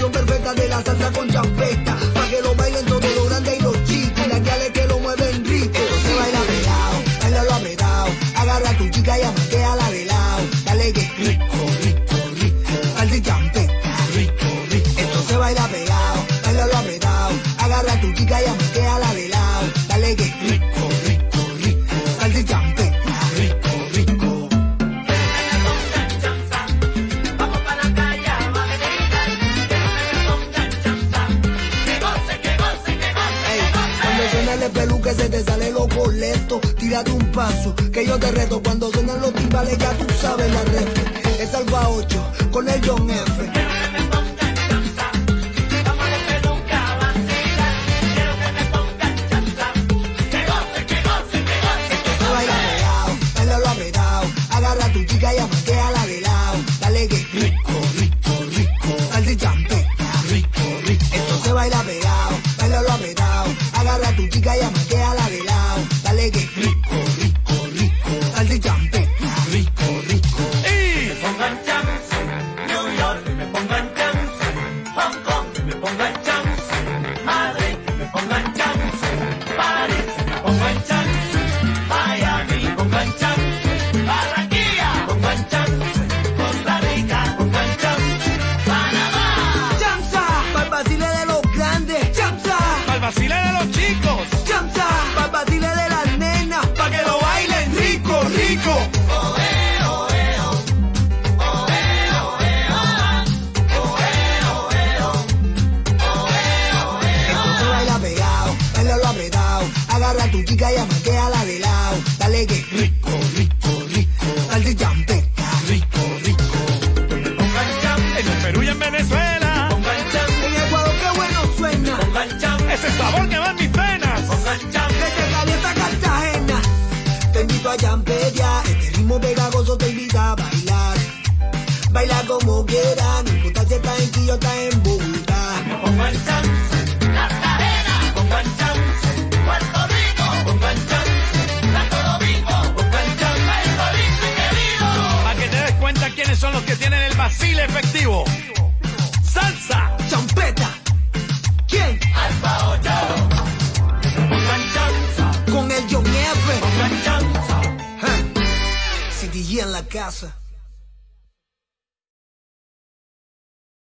combinación perfecta de la salsa con champeta, pa' que lo bailen todos los grandes y los chicos, y las guiales que lo mueven rico. Esto se baila pegado, bailalo apretado, agarra a tu chica y amaquéala de lado, dale que rico, rico, rico, salsa y champeta, rico, rico. Esto se baila pegado, bailalo apretado, agarra a tu chica y amaquéala de lado, dale que rico, rico, rico, salsa y champeta, rico, rico. El peluque se te sale lo boleto, tírate un paso, que yo te reto. Cuando suenan los timbales ya tú sabes la ref. Es Alfa 8 con el John F. Esto se baila pegado, bailalo apretado, agarra a tu chica y amaquéala de lado, dale que rico, rico, rico, salsa y champeta, rico, rico. Esto se baila pegado, bailalo apretado, agarra a tu chica y amaquéala de lado, dale que rico, rico, rico, salsa y champeta, rico, rico. Y me pongan chance, New York, que me pongan chance, Hong Kong, que me pongan chance, Madrid, que me pongan chance, París, que me pongan chance, Miami, que me pongan chance, Barranquilla, que me pongan chance, Costa Rica, que me pongan chance, Panamá. Chanza, pa'l vacile de los grandes, chanza, Al vacile de los chicos. chanza, pa'l vacile de las nenas, pa' que lo bailen rico, rico. Esto se baila pegado, bailalo apretado, agarra a tu chica y amaquéala de lado, dale que rico, rico, rico, salsa y champeta, rico, rico. Pongan chance, En el Perú y en Venezuela. pongan chance, En Ecuador qué bueno suena, pongan chance, Ese sabor que va en mis venas. pongan chance. que te calienta Cartagena. Te invito a champear, este ritmo pegajoso te invita a bailar. Baila como quieras, no importa si estás en Quillo o estás en Bogotá. Pongan chance, Cartagena, pongan chance, Puerto Rico, pongan chance, Santo Domingo, pongan chance, Puerto Rico querido. Para que te des cuenta quiénes son los que tienen el vacile efectivo. Salsa. Champeta, ¿quién? Alfa 8, pongan chance, Con el John F. pongan chance. CDG en la casa.